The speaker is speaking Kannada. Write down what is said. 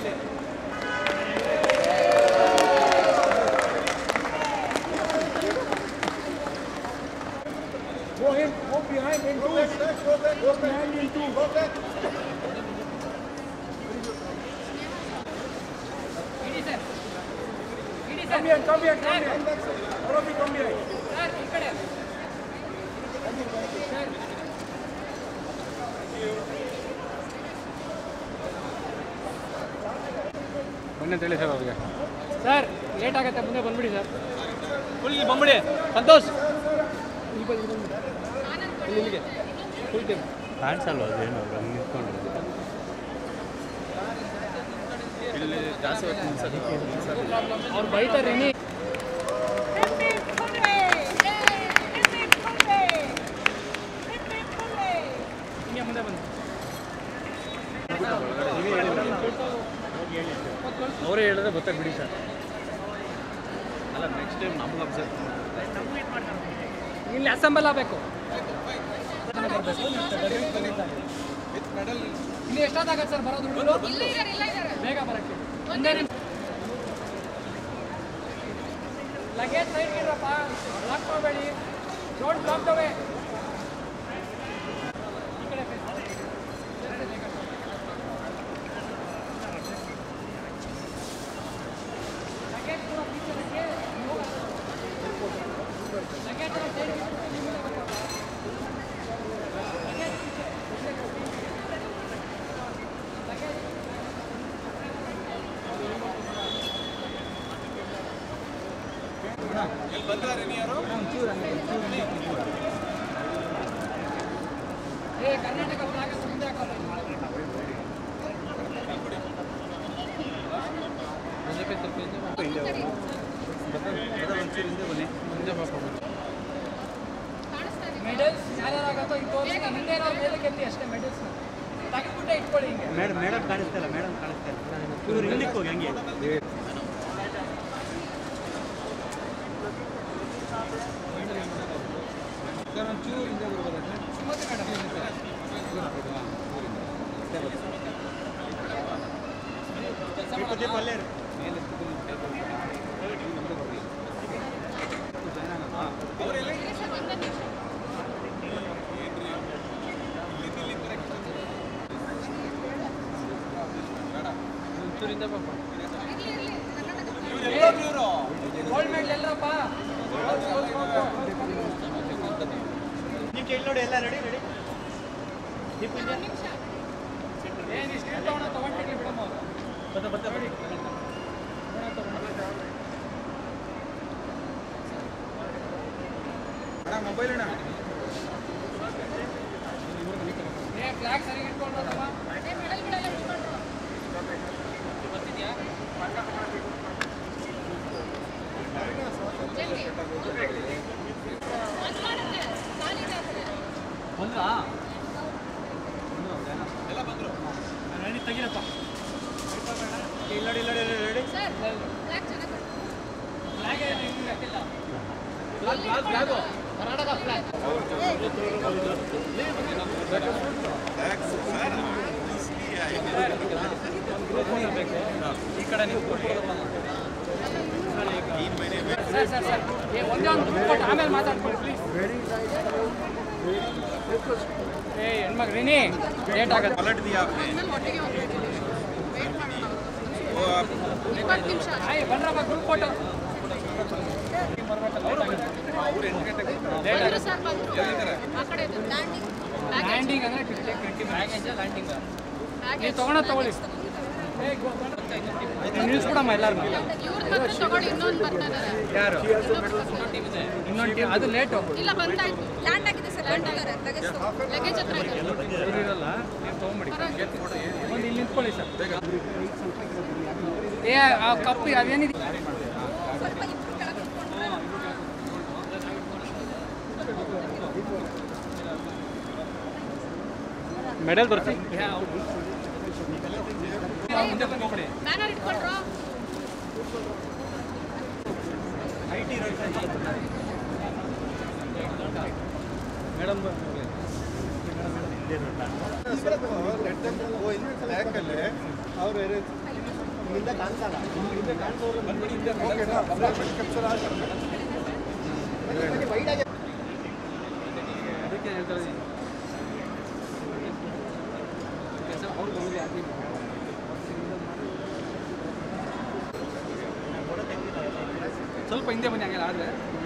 Go in, go behind in two. Go behind in two. Come here, come here, come here. Robbie, come here. Sir, ikkade. Sir. ಬನ್ನಿ ಅಂತ ಹೇಳಿ ಸರ್ ಅವ್ರಿಗೆ. ಸರ್ ಲೇಟ್ ಆಗುತ್ತೆ, ಮುಂದೆ ಬಂದ್ಬಿಡಿ ಸರ್. ಇಲ್ಲಿ ಬಂದ್ಬಿಡಿ ಸಂತೋಷ್. ಇಲ್ಲಿಗೆ ಫುಲ್ ಟೈಮ್ ಕಾಣಿಸಲ್ವ ಅದೇನು ನಿಂತ್ಕೊಂಡು ಇಲ್ಲಿ ಜಾಸ್ತಿ ಅವ್ರು ಬೈತಾರೆ. ಹಿಂಗೆ ಮುಂದೆ ಬನ್ನಿ. ಅವರೇ ಹೇಳಿದ್ರೆ ಗೊತ್ತಾಗ ಬಿಡಿ ಸರ್. ಅಲ್ಲ ನೆಕ್ಸ್ಟ್ ಟೈಮ್ ನಮ್ಗೆ ಅಬ್ಸರ್ವ್ ಇಲ್ಲಿ ಅಸೆಂಬಲ್ ಆಗಬೇಕು. ಇಲ್ಲಿ ಎಷ್ಟಾಗತ್ತೆ ಸರ್ ಬರೋದು? ಬೇಗ ಬರಕ್ಕೆ ಲಗೇಜ್ ಸೈಡ್ ಇರಪ್ಪ, ಬ್ಲಾಕ್ ಮಾಡಬೇಡಿ. Don't block the way. ಈ ಕಡೆ ಲಗೇಜ್ ಕೂಡ ಲಗೇಜ್ ಕರ್ನಾಟಕ ಫ್ಲಾಗ್ ಮುಂದೆ ಹಾಕೋದು. ಮೆಡಲ್ಸ್ ಯಾರ್ಯಾರಾಗತ್ತೋ ಈಗ ತೋರಿಸಿ. ಹಿಂದೆ ನಾವು ಮೇಲಕ್ಕೆ ಎತ್ತಿ ಅಷ್ಟೇ. ಮೆಡಲ್ಸ್ ತೆಗೆದ್ಬಿಟ್ಟೆ ಇಟ್ಕೊಳ್ಳಿ. ಹಿಂಗೆ ಮೇಡಮ್ ಕಾಣಿಸ್ತಾ ಇಲ್ಲ, ಮೇಡಮ್ ಕಾಣಿಸ್ತಾ ಇಲ್ಲ. ಇವ್ರು ಹಿಂದಕ್ಕೆ ಹೋಗಿ ಹಂಗೆ ಒಂಚೂರು ಹಿಂದೆ ಬರ್ಬೋದಕ್ಕೆ. ಸುಮತಿ ಮೇಡಮ್ ಒಂಚೂರಿಂದ ಪಾಪ ಗೋಲ್ಡ್ ಮೆಡಲ್ ಎಲ್ಲರಪ್ಪ. ನೀವು ನೋಡಿ ಎಲ್ಲ ರೆಡಿ ರೆಡಿ. ಏನು ಇಷ್ಟು ತಗೊಂಡು ತಗೊಂಡಿರ್ಲಿ ಬಿಡಮ್ಮ. ಬತ್ತ ನೋಡಿ ಮೊಬೈಲ್ ಅಣ್ಣ. ಫ್ಲಾಗ್ ಸರಿಯಾಗಿ ಇಟ್ಕೊಂಡ್ರಮ್ಮ. ಬರ್ತಿದ್ಯಾ? ಬಂದ್ರಾ? ಎಲ್ಲ ಬಂದರು. ರೆಡಿ ತೆಗಿರಪ್ಪ. ಇಲ್ಲ ready ready. Flag Karnataka flag. ಈ ಕಡೆ ನೀವು ಸರ್ ಸರ್ ಸರ್ ಒಂದೇ ಒಂದು ಕೊಟ್ಟು ಆಮೇಲೆ ಮಾತಾಡ್ಕೊಳ್ಳಿ ಪ್ಲೀಸ್. ಏ ಹೆಣ್ಮಗ್ರೀನಿ ಲೇಟ್ ಆಗುತ್ತೆ. ಬನ್ರಪ್ಪ ಗ್ರೂಪ್ ಫೋಟೋ. ಲ್ಯಾಂಡಿಂಗ್ ಅಂದರೆ 20 ಲ್ಯಾಂಡಿಂಗ್. ನೀವು ತಗೊಳೋದು ತಗೊಳ್ಳಿ. ನಿಲ್ಸ್ಬಿಡಮ್ಮ ಎಲ್ಲರೂ. ಯಾರು ಇನ್ನೊಂದು ಟೀಮ್ ಅದು ಲೇಟು ಇರಲ್ಲ. ನೀವು ತೊಗೊಂಬಿಡಿ. ಒಂದು ಇಲ್ಲಿ ನಿಂತ್ಕೊಳ್ಳಿ ಸರ್. ಏ ಆ ಕಪ್ಪಿ ಅದೇನಿದೆ ಮೆಡಲ್ ತೋರಿಸಿ. ಮುಂದೆ ಬಂದ್ಬಿಡಿ. ಮೇಡಮ್ ಬ್ಯಾಕಲ್ಲಿ ಅವರು ನಿಮ್ಮಿಂದ ಕಾಣಿಸಲ್ಲ ನಿಮ್ಮಿಂದ ಕಾಣಿಸೋರು ಅದಕ್ಕೆ ಹೇಳ್ತಾ ಇದ್ದೀನಿ ಅವ್ರು ಬಂದಿಲ್ಲ ಸ್ವಲ್ಪ ಹಿಂದೆ ಬನ್ನಿ ಹಂಗೆಲ್ಲ ಆದರೆ